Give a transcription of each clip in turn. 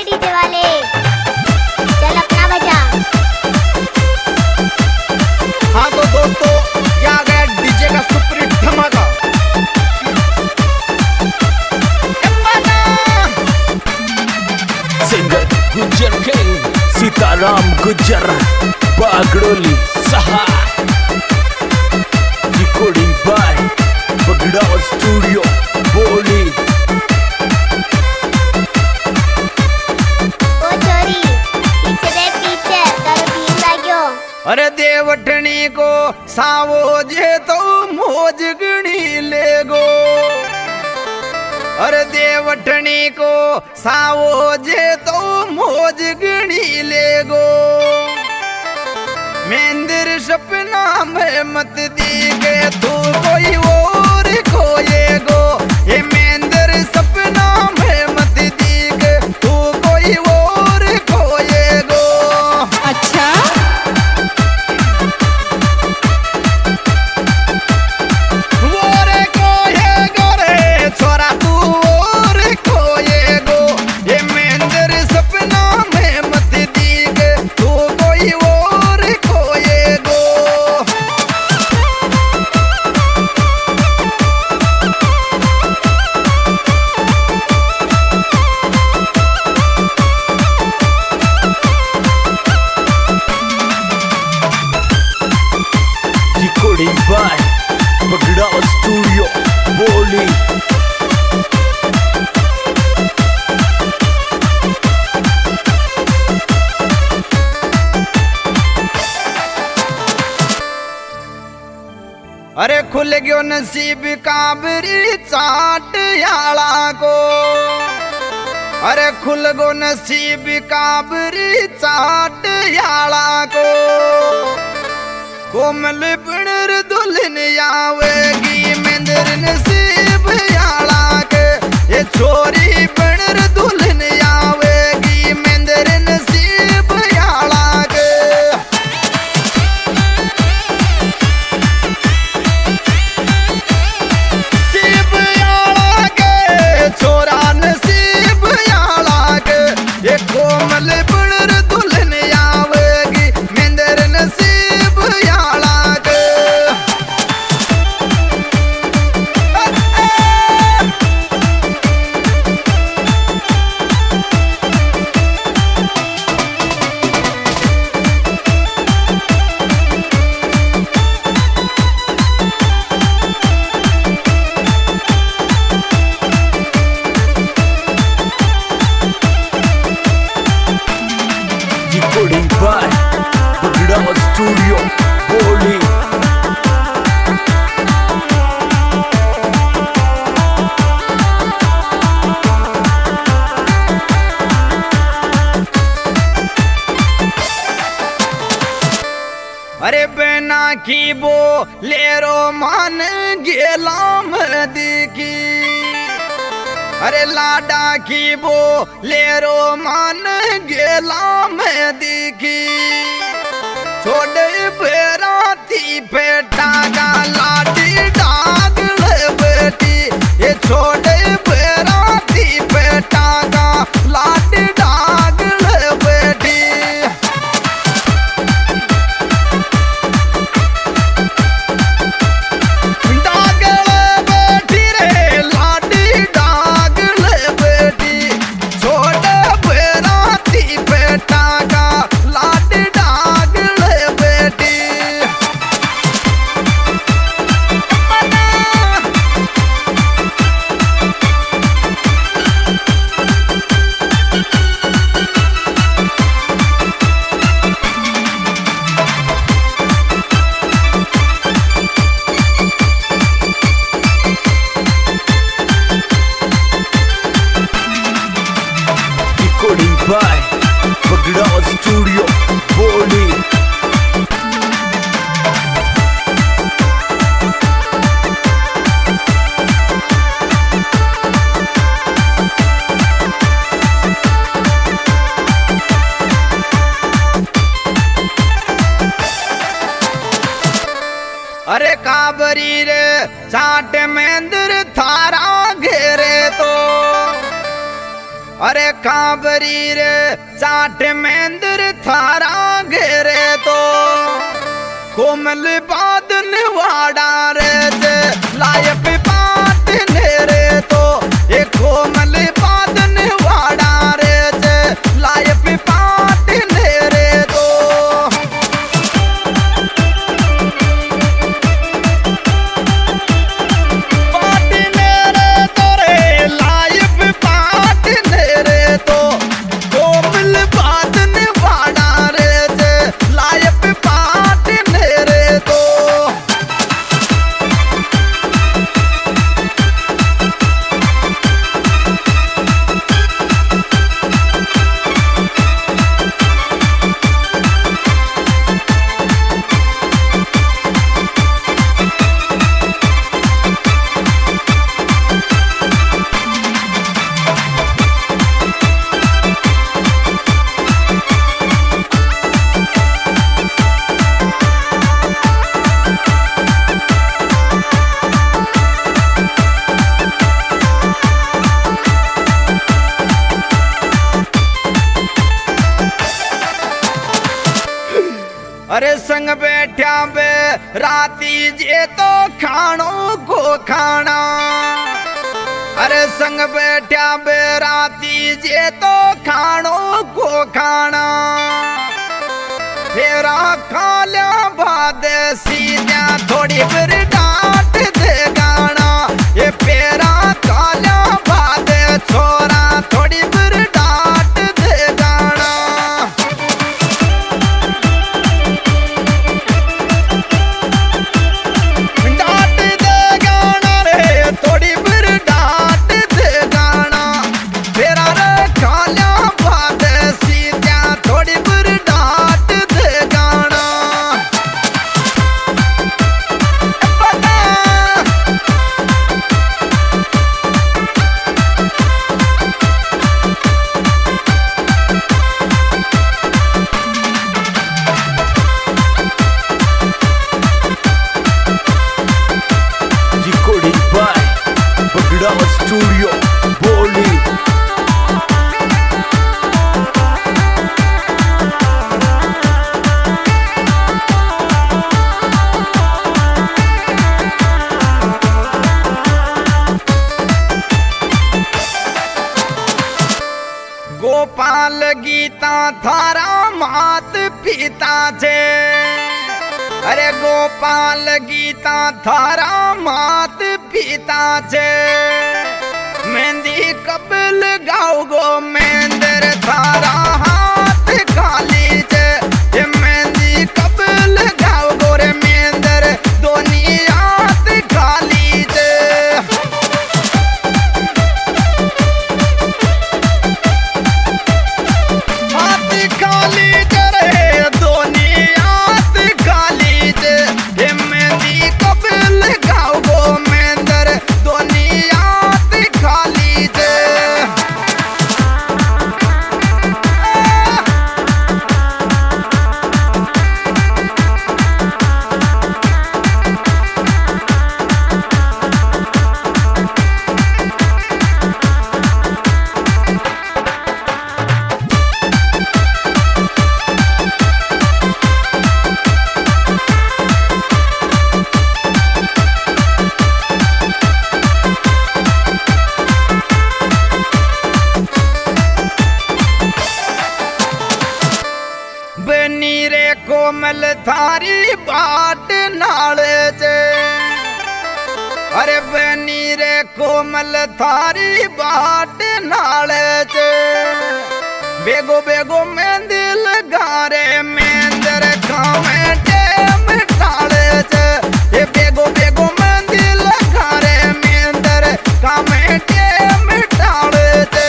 DJ वाले चल अपना बजा। हाँ तो दोस्तों ये आ गया डीजे का सुपर धमाका। सिंगर गुज्जर किंग सीताराम गुज्जर बागड़ोली सहा रिकॉर्डिंग बाय बगड़ा स्टूडियो बोली। ओ छोरी पीछे देख पीछे तारो भीम लाग्यो। अरे देवठनी को सावो जे तो मोज गणी ले गो। अरे देवठनी को सावो जे तो मोज गणी ले गो। मेंदिर सपना में मत दी के तू कोई और खोएगो। ये मेंदिर सपना में मत दी के तू कोई और खोएगो। अच्छा वो रे खोएगो रे छोरा तू और खोएगो। ये मेंदिर सपना में मत दी के तू कोई और खोएगो। रिकॉर्डिंग बाय बगड़ा स्टूडियो बोली। अरे खुल गयो नसीब काबरी चाट याला को। अरे खुल गो नसीब काबरी चाट याला को। कोमल बिणर दुल्हन आवेगी मेंदर नसीब याला के। ये छोरी बिणर दुल्हन आवेगी मेंदर नसीब याला के। नसीब याला के छोरा नसीब याला के। ये कोमल बिणर दुल्हन आवेगी मेंदर नसीब याला के। रिकॉर्डिंग बाय बगड़ा स्टूडियो बोली। अरे बेना की बो लेरो मान गेलाम देखी। अरे लाडा की बो लेरो मान गेलाम देखी। छोड़ बेराती बेटा का लाडी डाग बेटी। ये छोड़ बेराती बेटा का लाडी डाग बेटी। डागल बेटी रे लाडी डागल बेटी। छोड़ बेराती बेटा का लाडी डागल बेटी। रिकॉर्डिंग बाय बगड़ा स्टूडियो बोली। अरे काबरी रे चाट मेंदर थारा घेरे तो। अरे काबरी रे चाट मेंदर थारा घेरे तो कोमल बादन वाड़ा रे जे लायक पाट नेरे तो ये कोमल बादन वाड़ा रे जे लायक पाट नेरे तो पाट नेरे तो रे लायक पाट नेरे तो कोमल बादन वाड़ा रे जे लायक पाट नेरे तो अरे संग बैठा बे राती जे तो खानो को खाना अरे संग बैठा बे राती जे तो खानो को खाना फेरा खा लिया बाद सीधा थोड़ी फिर डांट दे गाना ये फेरा खा लिया बाद छोरा थोड़ी फिर डांट दे गाना डांट दे गाना रे थोड़ी फिर डांट दे गाना फेरा रे खा लिया बाद सीधा थोड़ी फिर डांट दे गाना पता Recording by Bagdad Studio, Boli. Gopal Gita थारा मात पिता छे अरे गोपाल गीता थारा मात पिता छे मेहंदी कबल गाओ गो मेंदर थारा हाथ खाली छे ये मेहंदी कबल गाओ गो रे मेंदर दोनी हाथ खाली छे हाथ खाली रे दोनी हाथ खाली जे ये मेहंदी कबल गाओ गो मेंदर दोनी हाथ खाली जे बनी रे कोमल थारी बाट नाल जे अरे बनी रे कोमल थारी बाट नाल जे बेगो बेगो मेहंदी लगा रे मेंदर खावे टेम टाल जे ये बेगो बेगो मेहंदी लगा रे मेंदर खावे टेम टाल जे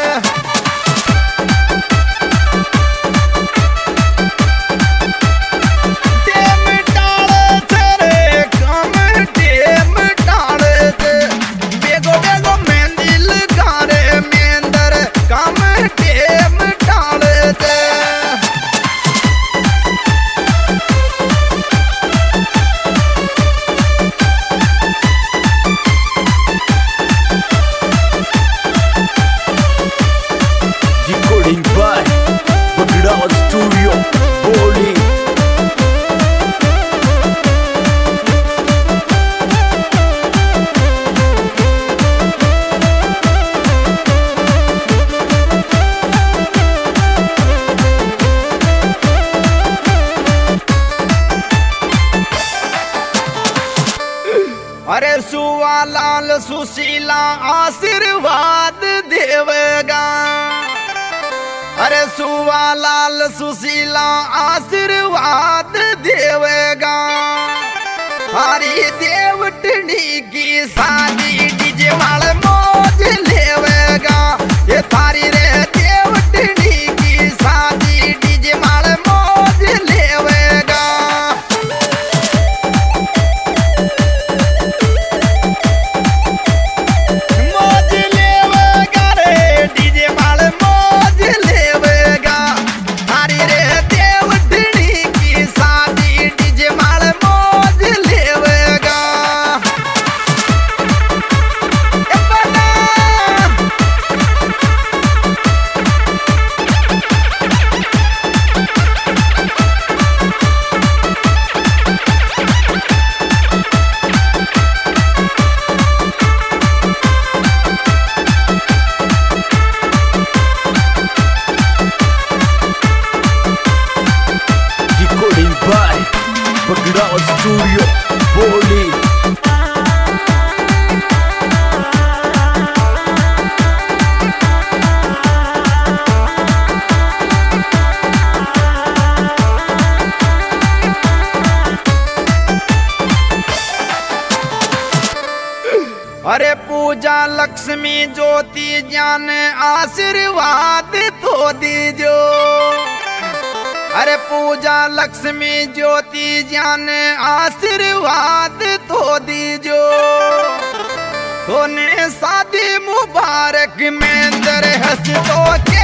टेम टाल जे रे काम टेम टाल जे बेगो बेगो मेहंदी लगा रे मेंदर काम टेम टाल जे अरे सुवा लाल सुशीला आशीर्वाद देवेगा। अरे सुवा लाल सुशीला आशीर्वाद देवेगा। हरी देवटनी की शादी डीजे वाले मौज लेवेगा। ये थारी रे देवटनी की शादी डीजे वाले मौज लेवेगा। मौज लेवेगा रे डीजे वाले मौज लेवेगा। थारी रे देवटनी की शादी डीजे वाले मौज लेवेगा। Recording by Bagda Studio, Boli. अरे पूजा लक्ष्मी ज्योति ज्ञान आशीर्वाद तो दीजो। अरे पूजा लक्ष्मी ज्योति ज्ञान आशीर्वाद तो दीजो। तोने शादी मुबारक में दर हंस तो के